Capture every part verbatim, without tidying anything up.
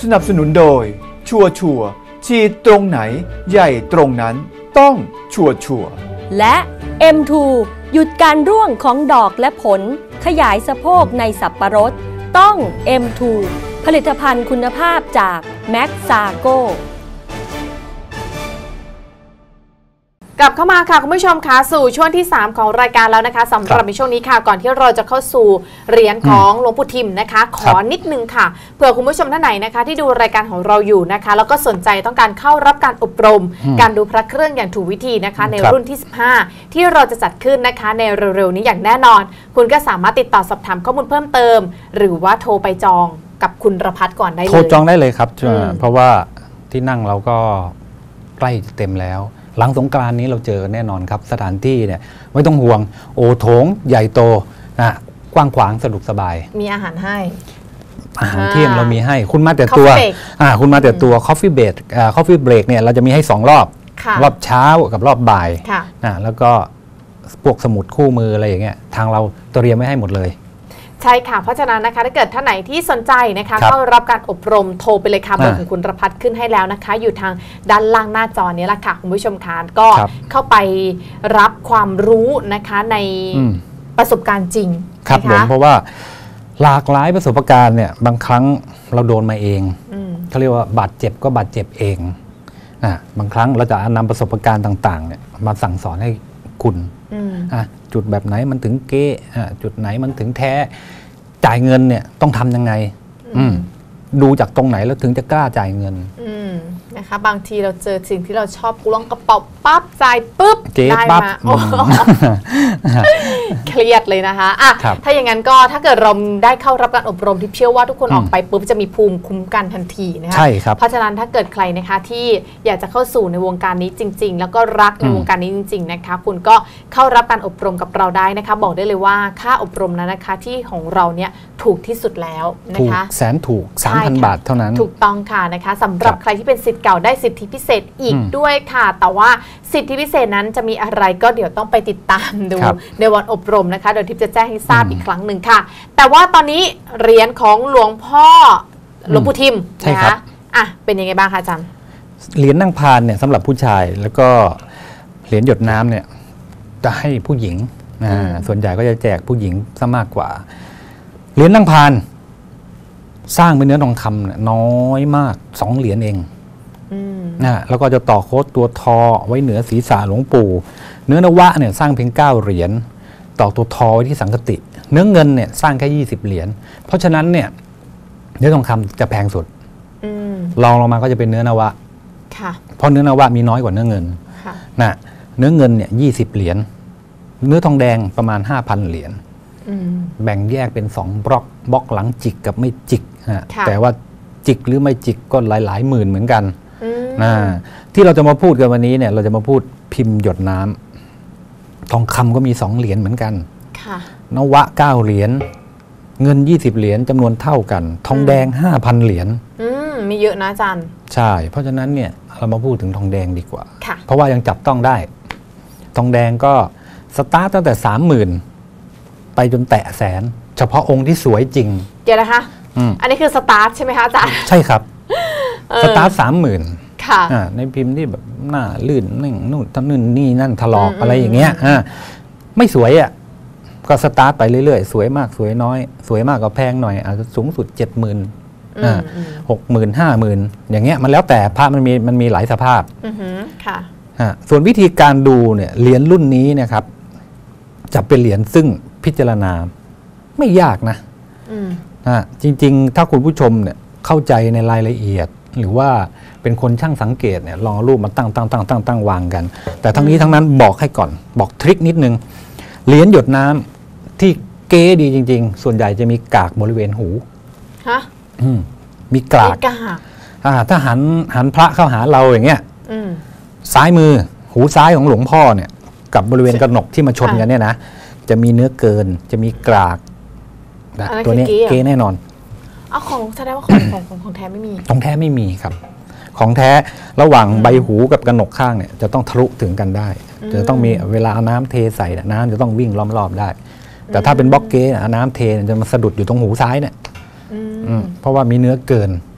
สนับสนุนโดยชัวชัวฉีดตรงไหนใหญ่ตรงนั้นต้องชัวชัวและ เอ็ม ทู หยุดการร่วงของดอกและผลขยายสะโพกในสับปะรดต้อง เอ็ม ทู ผลิตภัณฑ์คุณภาพจากแม็กซาโกกลับเข้ามาค่ะคุณผู้ชมคะสู่ช่วงที่สามของรายการแล้วนะคะสำหรับในช่วงนี้ค่ะก่อนที่เราจะเข้าสู่เหรียญของหลวงปู่ทิมนะคะขอนิดนึงค่ะเผื่อคุณผู้ชมท่านไหนนะคะที่ดูรายการของเราอยู่นะคะแล้วก็สนใจต้องการเข้ารับการอบรมการดูพระเครื่องอย่างถูกวิธีนะคะในรุ่นที่สิบห้าที่เราจะจัดขึ้นนะคะในเร็วๆนี้อย่างแน่นอนคุณก็สามารถติดต่อสอบถามข้อมูลเพิ่มเติมหรือว่าโทรไปจองกับคุณรพัฒน์ก่อนได้เลยโทรจองได้เลยครับเพราะว่าที่นั่งเราก็ใกล้เต็มแล้วหลังสงกรานต์นี้เราเจอแน่นอนครับสถานที่เนี่ยไม่ต้องห่วงโอโถงใหญ่โตนะกว้างขวางสะดวกสบายมีอาหารให้อาหารเที่ยงเรามีให้คุณมาแต่ตัวอ่าคุณมาแต่ตัว Coffee Break อ่า Coffee Break เนี่ยเราจะมีให้สองรอบรอบเช้ากับรอบบ่ายนะแล้วก็พวกสมุดคู่มืออะไรอย่างเงี้ยทางเราเตรียมไว้ให้หมดเลยใช่ค่ะเพราะฉะนั้นนะคะถ้าเกิดท่านไหนที่สนใจนะคะเข้ารับการอบรมโทรไปเลยค่ะเบอร์ของคุณรพัฒน์ขึ้นให้แล้วนะคะอยู่ทางด้านล่างหน้าจอนี้แหละค่ะคุณผู้ชมคะก็เข้าไปรับความรู้นะคะในประสบการณ์จริงครับผมเพราะว่าหลากหลายประสบการณ์เนี่ยบางครั้งเราโดนมาเองเขาเรียกว่าบาดเจ็บก็บาดเจ็บเองนะบางครั้งเราจะนำประสบการณ์ต่างๆเนี่ยมาสั่งสอนให้คุณจุดแบบไหนมันถึงเก๊จุดไหนมันถึงแท้จ่ายเงินเนี่ยต้องทำยังไงดูจากตรงไหนแล้วถึงจะกล้าจ่ายเงินนะคะบางทีเราเจอสิ่งที่เราชอบกล้วงกระเป๋าปั๊บจ่ายปุ๊บได้มาเครียดเลยนะคะอ่ะถ้าอย่างนั้นก็ถ้าเกิดเราได้เข้ารับการอบรมที่เชื่อว่าทุกคนออกไปปุ๊บจะมีภูมิคุ้มกันทันทีนะคะใช่ครับเพราะฉะนั้นถ้าเกิดใครนะคะที่อยากจะเข้าสู่ในวงการนี้จริงๆแล้วก็รักในวงการนี้จริงๆนะคะคุณก็เข้ารับการอบรมกับเราได้นะคะบอกได้เลยว่าค่าอบรมนั้นนะคะที่ของเราเนี่ยถูกที่สุดแล้วนะคะแสนถูก สามพัน บาทเท่านั้นถูกต้องค่ะนะคะสำหรับใครที่เป็นศิษย์เก่าได้สิทธิพิเศษอีกด้วยค่ะแต่ว่าสิทธิพิเศษนั้นจะมีอะไรก็เดี๋ยวต้องไปติดตามดูในวันอบรมนะคะโดยทิพย์จะแจ้งให้ทราบอีกครั้งหนึ่งค่ะแต่ว่าตอนนี้เหรียญของหลวงพ่อหลวงปู่ทิมนะคะอ่ะเป็นยังไงบ้างคะอาจารย์เหรียญนั่งพานเนี่ยสำหรับผู้ชายแล้วก็เหรียญหยดน้ำเนี่ยจะให้ผู้หญิงส่วนใหญ่ก็จะแจกผู้หญิงซะมากกว่าเหรียญนั่งพานสร้างเป็นเนื้อทองคำน้อยมากสองเหรียญเองนะแล้วก็จะต่อโค้ดตัวทอไว้เหนือศีรษะหลวงปู่เนื้อนวะเนี่ยสร้างเพียงเก้าเหรียญต่อตัวทอไว้ที่สังกติเนื้อเงินเนี่ยสร้างแค่ยี่สิบเหรียญเพราะฉะนั้นเนี่ยเนื้อทองคำจะแพงสุดลองลงมาก็จะเป็นเนื้อนวะเพราะเนื้อนวะมีน้อยกว่าเนื้อเงินนะเนื้อเงินเนี่ยยี่สิบเหรียญเนื้อทองแดงประมาณห้าพันเหรียญแบ่งแยกเป็นสองบล็อกบล็อกหลังจิกกับไม่จิกแต่ว่าจิกหรือไม่จิกก็หลายหลายหมื่นเหมือนกันนะที่เราจะมาพูดกันวันนี้เนี่ยเราจะมาพูดพิมพ์หยดน้ำทองคำก็มีสองเหรียญเหมือนกันนวะเก้าเหรียญเงินยี่สิบเหรียญจำนวนเท่ากันทองแดงห้าพันเหรียญมีเยอะนะอาจารย์ใช่เพราะฉะนั้นเนี่ยเรามาพูดถึงทองแดงดีกว่าเพราะว่ายังจับต้องได้ทองแดงก็สตาร์ตตั้งแต่สามหมื่นไปจนแตะแสนเฉพาะองค์ที่สวยจริงเดี๋ยวนะคะอันนี้คือสตาร์ทใช่ไหมคะอาจารย์ใช่ครับสตาร์ทสามหมื่นในพิมพ์ที่แบบหน้าลื่นนึ่งนู่นนู่นนี่นั่นถลอกอะไรอย่างเงี้ยไม่สวยอ่ะก็สตาร์ทไปเรื่อยๆสวยมากสวยน้อยสวยมากก็แพงหน่อยอาจจะสูงสุดเจ็ดหมื่นหกหมื่นห้าหมื่นอย่างเงี้ยมันแล้วแต่พระมันมีมันมีหลายสภาพค่ะส่วนวิธีการดูเนี่ยเหรียญรุ่นนี้นะครับจะเป็นเหรียญซึ่งพิจารณาไม่ยากนะจริงๆถ้าคุณผู้ชมเนี่ยเข้าใจในรายละเอียดหรือว่าเป็นคนช่างสังเกตเนี่ยลองรูปมาตั้งตั้งตั้งตั้งตั้งวางกันแต่ทั้งนี้ทั้งนั้นบอกให้ก่อนบอกทริคนิดนึงเหรียญหยดน้ำที่เก๋ดีจริงๆส่วนใหญ่จะมีกากบริเวณหูฮะมีกากถ้าหันหันพระเข้าหาเราอย่างเงี้ยซ้ายมือหูซ้ายของหลวงพ่อเนี่ยกับบริเวณกระหนกที่มาชนกันเนี่ยนะจะมีเนื้อเกินจะมีกากตัวนี้เก๋แน่นอนเอาของแสดงว่าของของของของแท้ไม่มีของแท้ไม่มีครับของแท้ระหว่างใบหูกับกระหนกข้างเนี่ยจะต้องทะลุถึงกันได้จะต้องมีเวลาเอาน้ำเทใส่น้ำจะต้องวิ่งล้อมๆได้แต่ถ้าเป็นบล็อกเก้เอาน้ำเทจะมาสะดุดอยู่ตรงหูซ้ายเนี่ยเพราะว่ามีเนื้อเกิน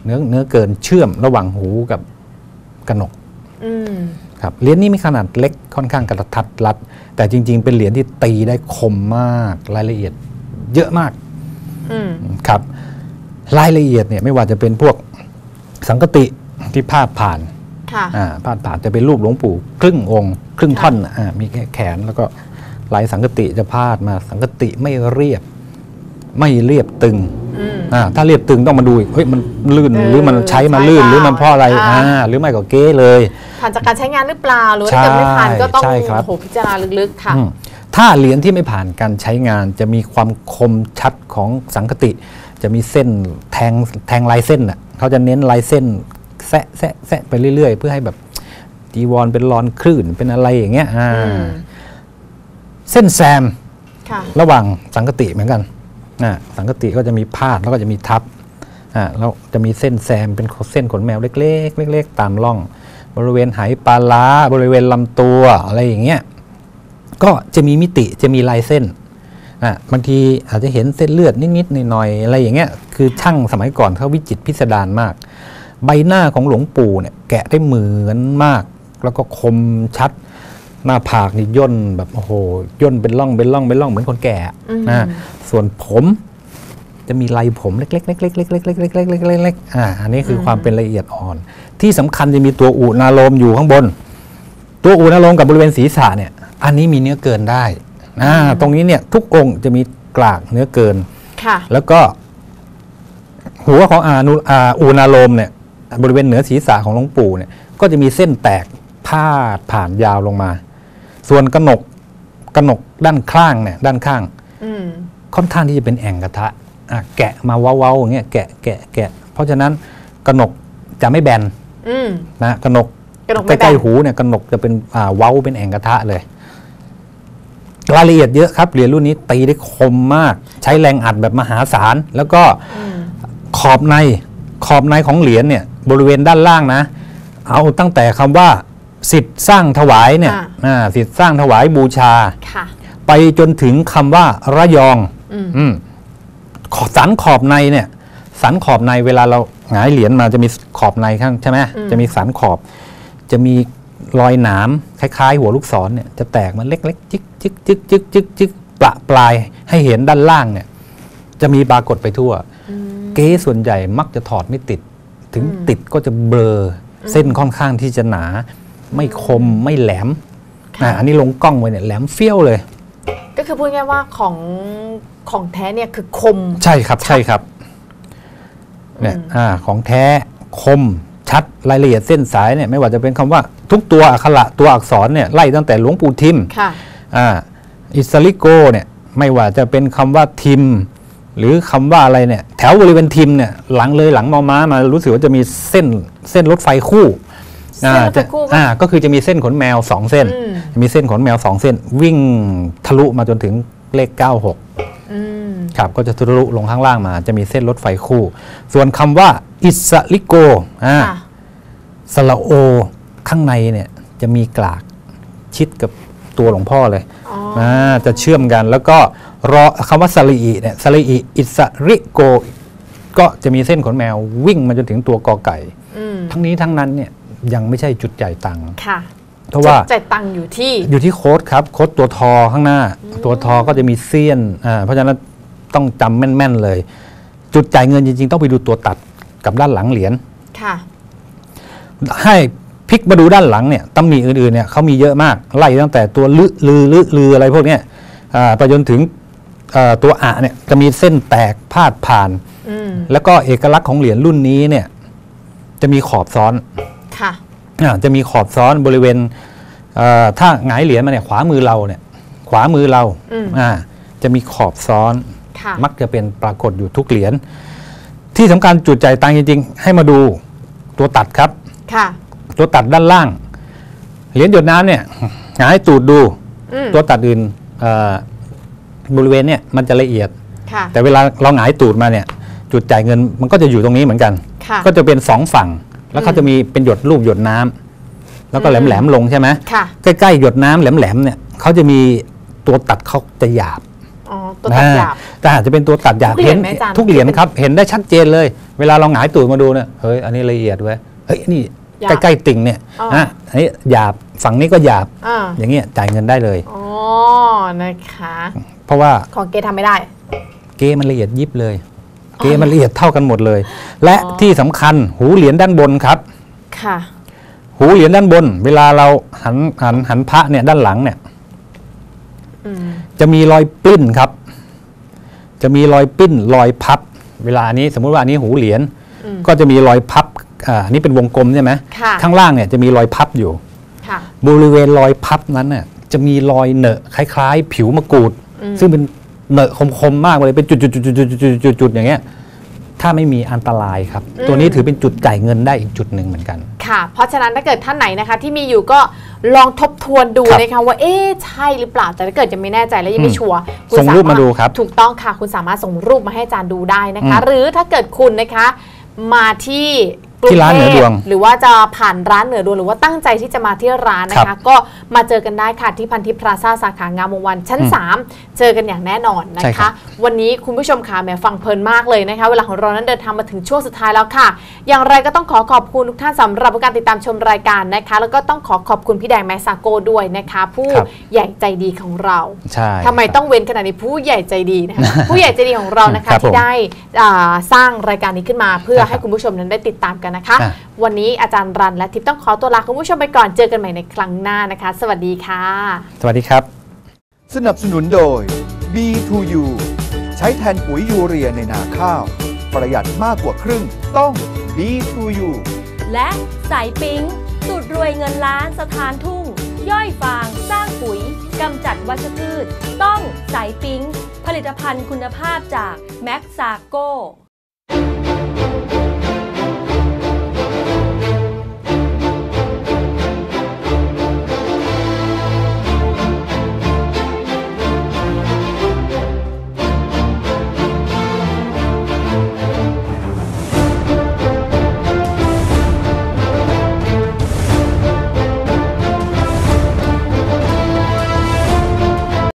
เนื้อเนื้อเกินเชื่อมระหว่างหูกับกนกครับเหรียญนี้มีขนาดเล็กค่อนข้างกระทัดรัดแต่จริงๆเป็นเหรียญที่ตีได้คมมากรายละเอียดเยอะมากครับรายละเอียดเนี่ยไม่ว่าจะเป็นพวกสังกติที่พาดผ่านพาดผ่านจะเป็นรูปหลวงปู่ครึ่งองค์ครึ่งท่อนมีแค่แขนแล้วก็ลายสังกติจะพาดมาสังกติไม่เรียบไม่เรียบตึงถ้าเรียบตึงต้องมาดูเฮ้ยมันลื่นหรือมันใช้มาลื่นหรือมันเพราะอะไรหรือไม่ก็เก้เลยผ่านจากการใช้งานหรือเปล่าหรือถ้าเกิดไม่ผ่านก็ต้องโหพิจารณาลึกๆค่ะถ้าเหรียญที่ไม่ผ่านการใช้งานจะมีความคมชัดของสังกติจะมีเส้นแทงแทงลายเส้นน่ะเขาจะเน้นลายเส้นแซะแซะแซะไปเรื่อยๆเพื่อให้แบบจีวรเป็นรอนคลื่นเป็นอะไรอย่างเงี้ยเส้นแซมระหว่างสังกติเหมือนกันนะสังกติก็จะมีพาดแล้วก็จะมีทับอ่าแล้วจะมีเส้นแซมเป็นเส้นขนแมวเล็กๆเล็กๆตามร่องบริเวณไหปลาล้าบริเวณลำตัวอะไรอย่างเงี้ยก็จะมีมิติจะมีลายเส้นอ่ะบางทีอาจจะเห็นเส้นเลือดนิดๆหน่อยๆอะไรอย่างเงี้ยคือช่างสมัยก่อนเขาวิจิตรพิสดารมากใบหน้าของหลวงปู่เนี่ยแกะได้เหมือนมากแล้วก็คมชัดหน้าผากนี่ย่นแบบโอ้โหย่นเป็นร่องเป็นร่องเป็นร่องเหมือนคนแก่นะส่วนผมจะมีลายผมเล็กๆเล็กๆเล็กๆเล็กๆเล็กๆเล็กๆเล็กๆอ่าอันนี้คือความเป็นละเอียดอ่อนที่สำคัญจะมีตัวอุณาโลมอยู่ข้างบนตัวอุณาโลมกับบริเวณศีรษะเนี่ยอันนี้มีเนื้อเกินได้อ่าตรงนี้เนี่ยทุกองค์จะมีกลากเนื้อเกินค่ะแล้วก็หัวของอานุอาอุณาโลมเนี่ยบริเวณเหนือศีรษะของหลวงปู่เนี่ยก็จะมีเส้นแตกพาดผ่านยาวลงมาส่วนกนกกนกด้านข้างเนี่ยด้านข้างค่อนข้างที่จะเป็นแอ่งกระทะแกะมาเว้าๆอย่างเงี้ยแกะแกะแกะเพราะฉะนั้นกนกจะไม่แบนนะกนกใกล้ๆหูเนี่ยกนกจะเป็นเว้าเป็นแอ่งกระทะเลยรายละเอียดเยอะครับเหรียญรุ่นนี้ตีได้คมมากใช้แรงอัดแบบมหาศาลแล้วก็ขอบในขอบในของเหรียญเนี่ยบริเวณด้านล่างนะเอาตั้งแต่คำว่าสิทธิ์สร้างถวายเนี่ยสิทธิ์สร้างถวายบูชาไปจนถึงคำว่าระยองสันขอบในเนี่ยสันขอบในเวลาเราหงายเหรียญมาจะมีขอบในข้างใช่ไหมจะมีสันขอบจะมีรอยหนามคล้ายๆหัวลูกศรเนี่ยจะแตกมันเล็กๆจิกจิกจิกจิกจิกจิกประปลายให้เห็นด้านล่างเนี่ยจะมีปรากฏไปทั่วเก๊ส่วนใหญ่มักจะถอดไม่ติดถึงติดก็จะเบลอเส้นค่อนข้างที่จะหนาไม่คมไม่แหลมนะอันนี้ลงกล้องไว้เนี่ยแหลมเฟี้ยวเลยก็คือพูดง่ายว่าของของแท้เนี่ยคือคมใช่ครับใช่ครับเนี่ยอ่าของแท้คมชัดรายละเอียดเส้นสายเนี่ยไม่ว่าจะเป็นคำว่าทุกตัวอักขระตัวอักษรเนี่ยไล่ตั้งแต่หลวงปู่ทิมอ่าอิสริโกเนี่ยไม่ว่าจะเป็นคำว่าทิมหรือคำว่าอะไรเนี่ยแถวบริเวณทิมเนี่ยหลังเลยหลังมอม้ามารู้สึกว่าจะมีเส้นเส้นรถไฟคู่อ่าจะอ่าก็คือจะมีเส้นขนแมวสองเส้นมีเส้นขนแมวสองเส้นวิ่งทะลุมาจนถึงเลขเก้าหกครับก็จะทะลุลงข้างล่างมาจะมีเส้นรถไฟคู่ส่วนคำว่าอิสริโกอ่าสระโอข้างในเนี่ยจะมีกลากชิดกับตัวหลวงพ่อเลยอ่าจะเชื่อมกันแล้วก็รอคำว่าสลีอิเนี่ยสลีอิอิสริโกก็จะมีเส้นขนแมววิ่งมาจนถึงตัวกอไก่ทั้งนี้ทั้งนั้นเนี่ยยังไม่ใช่จุดจ่ายตังค์เพราะว่าจ่ายตังค์อยู่ที่อยู่ที่โค้ดครับโค้ดตัวทอข้างหน้าตัวทอก็จะมีเสี้ยนอ่าเพราะฉะนั้นต้องจำแม่นๆเลยจุดจ่ายเงินจริงๆต้องไปดูตัวตัดกับด้านหลังเหรียญค่ะให้พลิกมาดูด้านหลังเนี่ยตำหนิอื่นๆเนี่ยเขามีเยอะมากไล่ตั้งแต่ตัวลือลือลือลืออะไรพวกเนี้ยไปจนถึงตัวอะเนี่ยจะมีเส้นแตกพาดผ่านแล้วก็เอกลักษณ์ของเหรียญรุ่นนี้เนี่ยจะมีขอบซ้อนค่ะจะมีขอบซ้อนบริเวณถ้าหงายเหรียญมาเนี่ยขวามือเราเนี่ยขวามือเราจะมีขอบซ้อนมักจะเป็นปรากฏอยู่ทุกเหรียญที่สำคัญจุดจ่ายตังค์จริงๆให้มาดูตัวตัดครับค่ะตัวตัดด้านล่างเหรียญหยดน้ำเนี่ยหงายตูดดูตัวตัดอื่นบริเวณเนี่ยมันจะละเอียดแต่เวลาเราหงายตูดมาเนี่ยจุดจ่ายเงินมันก็จะอยู่ตรงนี้เหมือนกันก็จะเป็นสองฝั่งแล้วเขาจะมีเป็นหยดรูปหยดน้ำแล้วก็แหลมๆลงใช่ไหมใกล้ๆหยดน้ำแหลมๆเนี่ยเขาจะมีตัวตัดเขาจะหยาบอ๋อตัวตัดหยาบแต่อาจจะเป็นตัวตัดหยาบทุกเหรียญไหมอาจารย์ทุกเหรียญครับเห็นได้ชัดเจนเลย เวลาเราหงายตูดมาดูเนี่ยเฮ้ยอันนี้ละเอียดเว้ยเฮ้ยนี่ใกล้ๆติ่งเนี่ยอ๋อนะอันนี้หยาบฝั่งนี้ก็หยาบอ่าอย่างเงี้ยจ่ายเงินได้เลยอ๋อนะคะเพราะว่าของเกทำไม่ได้เกมันละเอียดยิบเลย เกมันละเอียดเท่ากันหมดเลย และที่สำคัญหูเหรียญด้านบนครับค่ะหูเหรียญด้านบน เวลาเราหันหันหันพระเนี่ยด้านหลังเนี่ยอืมจะมีรอยปลิ้นครับ จะมีรอยปลิ้นรอยพับ เวลานี้สมมุติว่าอันนี้หูเหรียญอืมก็จะมีรอยพับอ่าอันนี้เป็นวงกลมใช่ไหมค่ะข้างล่างเนี่ยจะมีรอยพับอยู่ค่ะบริเวณรอยพับนั้นเนี่ยจะมีรอยเหนอะคล้ายๆ ผิวมะกรูดอืมซึ่งเป็นเหนอะคมๆมากเลยเป็นจุดๆๆๆๆๆๆอย่างเงี้ยถ้าไม่มีอันตรายครับ ตัวนี้ถือเป็นจุดจ่ายเงินได้อีกจุดหนึ่งเหมือนกันค่ะ เพราะฉะนั้นถ้าเกิดท่านไหนนะคะ ที่มีอยู่ก็ลองทบทวนดูครับนะคะว่าเอ๊ะใช่หรือเปล่าแต่ถ้าเกิดยังไม่แน่ใจและยังไม่ชัวร์คุณส่งรูปมาดูครับถูกต้องค่ะ คุณสามารถส่งรูปมาให้อาจารย์ดูได้นะคะอืมหรือถ้าเกิดคุณนะคะมาที่กรุงที่ร้านเทเหนือดพวงหรือว่าจะผ่านร้านเหนือดวงหรือว่าตั้งใจที่จะมาที่ร้านนะครัคะบก็มาเจอกันได้ค่ะที่พันทิพย์พลาซ่าสาขางามวงศ์วันชั้นอืมสามเจอกันอย่างแน่นอนนะใช่ครัคะบวันนี้คุณผู้ชมค่ะแหมฟังเพลินมากเลยนะคะเวลาของเรานั้นเดินทางมาถึงช่วงสุดท้ายแล้วค่ะ อย่างไรก็ต้องขอขอบคุณทุกท่านสำหรับการติดตามชมรายการนะคะ แล้วก็ต้องขอขอบคุณพี่แดงแมสซาโกด้วยนะคะ ผู้ครับใหญ่ใจดีของเราใช่ทำไมต้องเว้นขนาดนี้ผู้ใหญ่ใจดีนะคะ ผู้ใหญ่ใจดีของเรานะคะครับผมที่ได้อ่าสร้างรายการนี้ขึ้นมา เพื่อครับให้คุณผู้ชมนั้นได้ติดตามกันนะคะอ่ะวันนี้อาจารย์รันและทิพย์ต้องขอตัวลาคุณผู้ชมไปก่อนเจอกันใหม่ในครั้งหน้านะคะ สวัสดีค่ะสวัสดีครับสนับสนุนโดย บี ทู ยู ใช้แทนปุ๋ยยูเรียในนาข้าว ประหยัดมากกว่าครึ่งต้อง บี ทู ยูและสายปิ๊งสูตรรวยเงินล้านสถานทุ่ง ย่อยฟางสร้างปุ๋ยกำจัดวัชพืช ต้องสายปิ๊งผลิตภัณฑ์คุณภาพจากแม็กซาโก